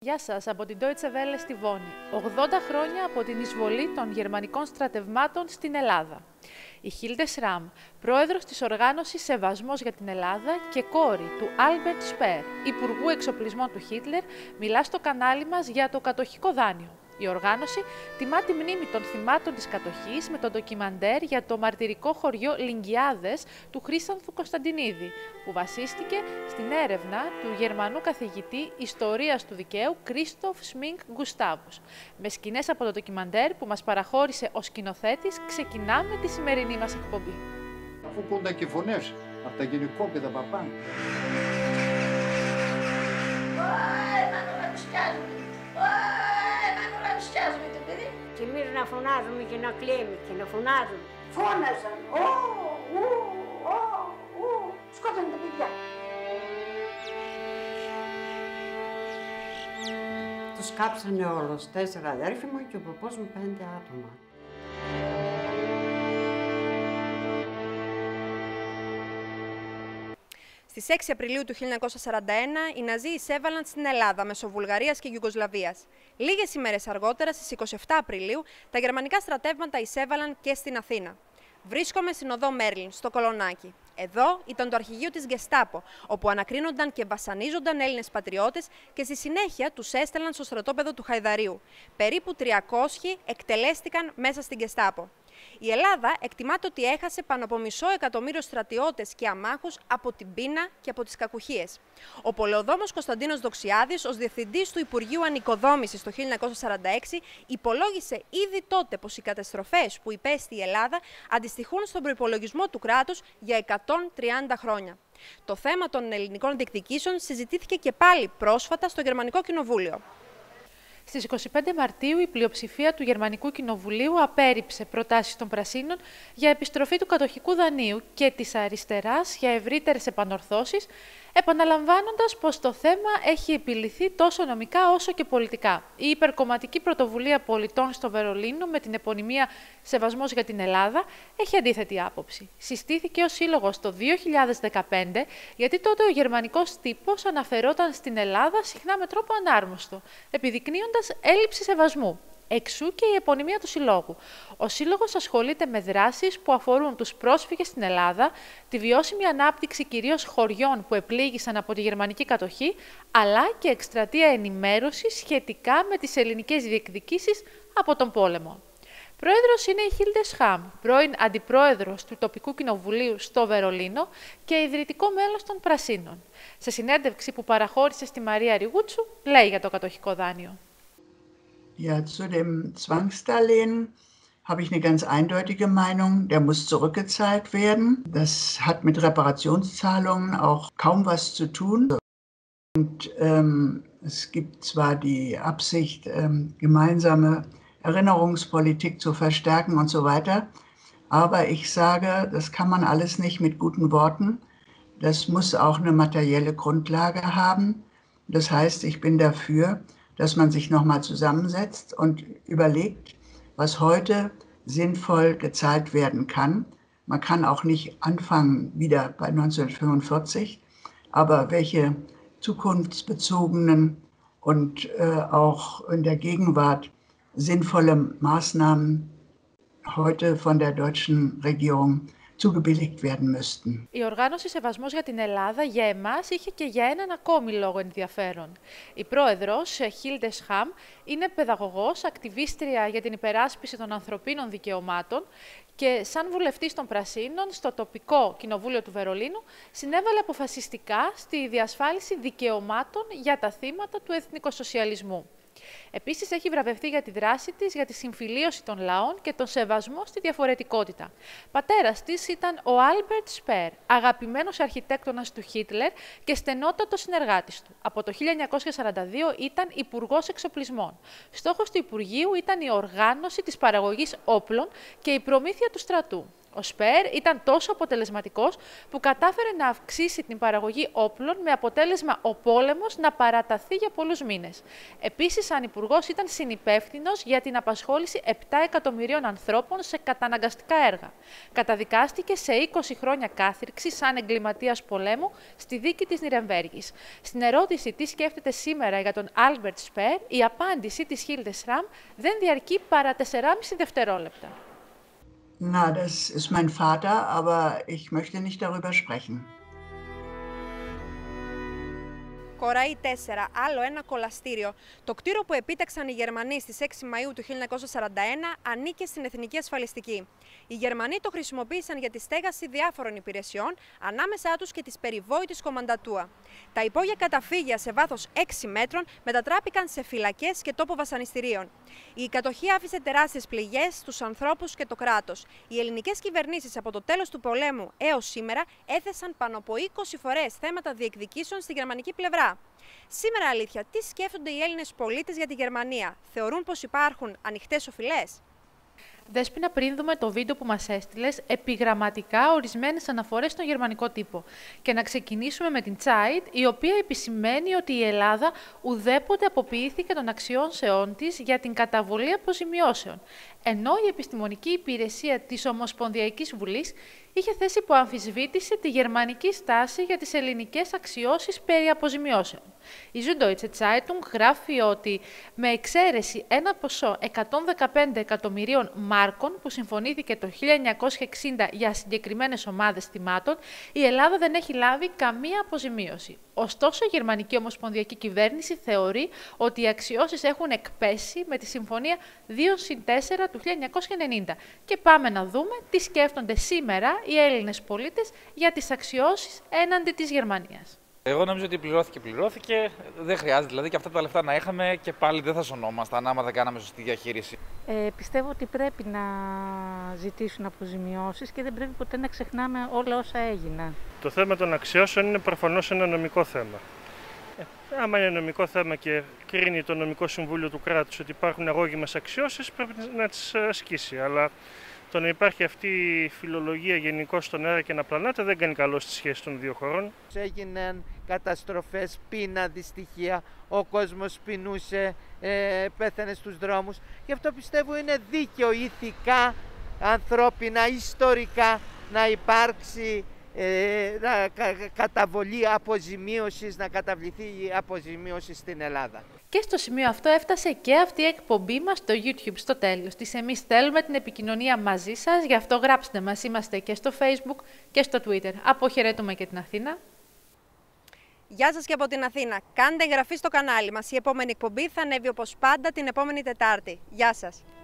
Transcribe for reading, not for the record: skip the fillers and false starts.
Γεια σας από την Deutsche Welle στη Βόνη. 80 χρόνια από την εισβολή των γερμανικών στρατευμάτων στην Ελλάδα. Η Χίλντε Σραμ, πρόεδρος της οργάνωσης Σεβασμός για την Ελλάδα και κόρη του Άλμπερτ Σπέρ, υπουργού εξοπλισμών του Χίτλερ, μιλά στο κανάλι μας για το κατοχικό δάνειο. Η οργάνωση τιμά τη μνήμη των θυμάτων της κατοχής με το ντοκιμαντέρ για το μαρτυρικό χωριό Λιγκιάδες του Χρήστανθου Κωνσταντινίδη, που βασίστηκε στην έρευνα του Γερμανού καθηγητή Ιστορίας του Δικαίου Κρίστοφ Σμινκ Γκουστάβους. Με σκηνές από το ντοκιμαντέρ που μας παραχώρησε ο σκηνοθέτης, ξεκινάμε τη σημερινή μας εκπομπή. Αφού ακούνταν και φωνές από τα γυναικόπαιδα παπά. Και εμείς να φωνάζουμε και να κλαίμε και να φωνάζουμε. Φώναζαν, σκότανε τα παιδιά. Τους κάψανε όλους, 4 αδέρφοι μου και ο παππούς μου 5 άτομα. Στις 6 Απριλίου του 1941 οι Ναζί εισέβαλαν στην Ελλάδα μέσω Βουλγαρίας και Ιουγκοσλαβίας. Λίγες ημέρες αργότερα, στις 27 Απριλίου, τα γερμανικά στρατεύματα εισέβαλαν και στην Αθήνα. Βρίσκομαι στην οδό Μέρλιν, στο Κολονάκι. Εδώ ήταν το αρχηγείο της Γκεστάπο, όπου ανακρίνονταν και βασανίζονταν Έλληνες πατριώτες και στη συνέχεια τους έστελναν στο στρατόπεδο του Χαϊδαρίου. Περίπου 300 εκτελέστηκαν μέσα στην Γκεστάπο. Η Ελλάδα εκτιμάται ότι έχασε πάνω από 500.000 στρατιώτες και αμάχους από την πείνα και από τις κακουχίες. Ο πολεοδόμος Κωνσταντίνος Δοξιάδης, ως διευθυντής του Υπουργείου Ανοικοδόμησης το 1946, υπολόγισε ήδη τότε πως οι καταστροφές που υπέστη η Ελλάδα αντιστοιχούν στον προϋπολογισμό του κράτους για 130 χρόνια. Το θέμα των ελληνικών διεκδικήσεων συζητήθηκε και πάλι πρόσφατα στο Γερμανικό Κοινοβούλιο. Στις 25 Μαρτίου η πλειοψηφία του Γερμανικού Κοινοβουλίου απέρριψε προτάσεις των Πρασίνων για επιστροφή του κατοχικού δανείου και της αριστεράς για ευρύτερες επανορθώσεις, επαναλαμβάνοντας πως το θέμα έχει επιληθεί τόσο νομικά όσο και πολιτικά. Η υπερκομματική πρωτοβουλία πολιτών στο Βερολίνο με την επωνυμία Σεβασμός για την Ελλάδα έχει αντίθετη άποψη. Συστήθηκε ως σύλλογος το 2015, γιατί τότε ο γερμανικός τύπος αναφερόταν στην Ελλάδα συχνά με τρόπο ανάρμοστο, επιδεικνύοντας έλλειψη σεβασμού. Εξού και η επωνυμία του Συλλόγου. Ο Σύλλογος ασχολείται με δράσεις που αφορούν τους πρόσφυγες στην Ελλάδα, τη βιώσιμη ανάπτυξη κυρίως χωριών που επλήγησαν από τη γερμανική κατοχή, αλλά και εκστρατεία ενημέρωσης σχετικά με τις ελληνικές διεκδικήσεις από τον πόλεμο. Πρόεδρος είναι η Χίλντε Σραμ, πρώην αντιπρόεδρος του τοπικού κοινοβουλίου στο Βερολίνο και ιδρυτικό μέλος των Πρασίνων. Σε συνέντευξη που παραχώρησε στη Μαρία Ριγούτσου, λέει για το κατοχικό δάνειο. Ja, zu dem Zwangsdarlehen habe ich eine ganz eindeutige Meinung. Der muss zurückgezahlt werden. Das hat mit Reparationszahlungen auch kaum was zu tun. Und es gibt zwar die Absicht, gemeinsame Erinnerungspolitik zu verstärken und so weiter, aber ich sage, das kann man alles nicht mit guten Worten. Das muss auch eine materielle Grundlage haben. Das heißt, ich bin dafür, dass man sich nochmal zusammensetzt und überlegt, was heute sinnvoll gezahlt werden kann. Man kann auch nicht anfangen wieder bei 1945, aber welche zukunftsbezogenen und auch in der Gegenwart sinnvolle Maßnahmen heute von der deutschen Regierung zugebilligt werden müssten. Η οργάνωση Σεβασμός για την Ελλάδα για εμάς είχε και για έναν ακόμη λόγο ενδιαφέρον. Η πρόεδρος, Χίλντε Σραμ, είναι παιδαγωγός, ακτιβίστρια για την υπεράσπιση των ανθρωπίνων δικαιωμάτων και σαν βουλευτής των Πρασίνων στο τοπικό κοινοβούλιο του Βερολίνου συνέβαλε αποφασιστικά στη διασφάλιση δικαιωμάτων για τα θύματα του εθνικοσοσιαλισμού. Επίσης, έχει βραβευτεί για τη δράση της για τη συμφιλίωση των λαών και τον σεβασμό στη διαφορετικότητα. Πατέρας της ήταν ο Άλμπερτ Σπέρ, αγαπημένος αρχιτέκτονας του Χίτλερ και στενότατος συνεργάτης του. Από το 1942 ήταν υπουργός εξοπλισμών. Στόχος του Υπουργείου ήταν η οργάνωση της παραγωγής όπλων και η προμήθεια του στρατού. Ο Σπεέρ ήταν τόσο αποτελεσματικός που κατάφερε να αυξήσει την παραγωγή όπλων με αποτέλεσμα ο πόλεμος να παραταθεί για πολλούς μήνες. Επίσης, σαν υπουργός ήταν συνυπεύθυνος για την απασχόληση 7 εκατομμυρίων ανθρώπων σε καταναγκαστικά έργα. Καταδικάστηκε σε 20 χρόνια κάθυρξη σαν εγκληματίας πολέμου στη δίκη της Νιρεμβέργης. Στην ερώτηση τι σκέφτεται σήμερα για τον Άλμπερτ Σπεέρ, η απάντηση της Χίλντεσραμ δεν διαρκεί παρά 4,5 δευτερόλεπτα. Na, das ist mein Vater, aber ich möchte nicht darüber sprechen. Κοραή 4, άλλο ένα κολαστήριο. Το κτίριο που επίταξαν οι Γερμανοί στις 6 Μαΐου του 1941 ανήκε στην Εθνική Ασφαλιστική. Οι Γερμανοί το χρησιμοποίησαν για τη στέγαση διάφορων υπηρεσιών, ανάμεσά τους και της περιβόητης κομμαντατούα. Τα υπόγεια καταφύγια σε βάθος 6 μέτρων μετατράπηκαν σε φυλακές και τόπο βασανιστήριων. Η κατοχή άφησε τεράστιες πληγές στους ανθρώπους και το κράτος. Οι ελληνικές κυβερνήσεις από το τέλος του πολέμου έως σήμερα έθεσαν πάνω από 20 φορές θέματα διεκδικήσεων στη γερμανική πλευρά. Σήμερα, αλήθεια, τι σκέφτονται οι Έλληνες πολίτες για τη Γερμανία? Θεωρούν πως υπάρχουν ανοιχτές οφειλές? Δέσποινα, πριν δούμε το βίντεο που μας έστειλες, επιγραμματικά ορισμένες αναφορές στον γερμανικό τύπο. Και να ξεκινήσουμε με την Zeit, η οποία επισημαίνει ότι η Ελλάδα ουδέποτε αποποιήθηκε των αξιώσεών της για την καταβολή αποζημιώσεων. Ενώ η επιστημονική υπηρεσία της Ομοσπονδιακής Βουλής είχε θέσει υπό αμφισβήτηση τη γερμανική στάση για τις ελληνικές αξιώσεις περί αποζημιώσεων. Η Süddeutsche Zeitung γράφει ότι με εξαίρεση ένα ποσό 115 εκατομμυρίων μάρκων που συμφωνήθηκε το 1960 για συγκεκριμένες ομάδες θυμάτων, η Ελλάδα δεν έχει λάβει καμία αποζημίωση. Ωστόσο, η γερμανική ομοσπονδιακή κυβέρνηση θεωρεί ότι οι αξιώσεις έχουν εκπέσει με τη Συμφωνία 2+4 του 1990. Και πάμε να δούμε τι σκέφτονται σήμερα οι Έλληνες πολίτες για τις αξιώσεις έναντι της Γερμανίας. Εγώ νομίζω ότι πληρώθηκε. Δεν χρειάζεται δηλαδή και αυτά τα λεφτά να είχαμε και πάλι δεν θα σωνόμασταν άμα δεν κάναμε σωστή διαχείριση. Πιστεύω ότι πρέπει να ζητήσουν αποζημιώσεις και δεν πρέπει ποτέ να ξεχνάμε όλα όσα έγιναν. Το θέμα των αξιώσεων είναι προφανώς ένα νομικό θέμα. Άμα είναι νομικό θέμα και κρίνει το νομικό συμβούλιο του κράτους ότι υπάρχουν αγώγιμες αξιώσεις, πρέπει να τις ασκήσει. Αλλά το να υπάρχει αυτή η φιλολογία γενικώς στον αέρα και να πλανάται δεν κάνει καλό στη σχέση των δύο χωρών. Έγιναν καταστροφές, πείνα, δυστυχία, ο κόσμος πεινούσε, πέθανε στους δρόμους. Γι' αυτό πιστεύω είναι δίκαιο ηθικά, ανθρώπινα, ιστορικά να υπάρξει καταβολή αποζημίωσης, να καταβληθεί η αποζημίωση στην Ελλάδα. Και στο σημείο αυτό έφτασε και αυτή η εκπομπή μας στο YouTube στο τέλος της. Εμείς θέλουμε την επικοινωνία μαζί σας, γι' αυτό γράψτε μας. Είμαστε και στο Facebook και στο Twitter. Αποχαιρετούμε και την Αθήνα. Γεια σας και από την Αθήνα. Κάντε εγγραφή στο κανάλι μας. Η επόμενη εκπομπή θα ανέβει όπως πάντα την επόμενη Τετάρτη. Γεια σας.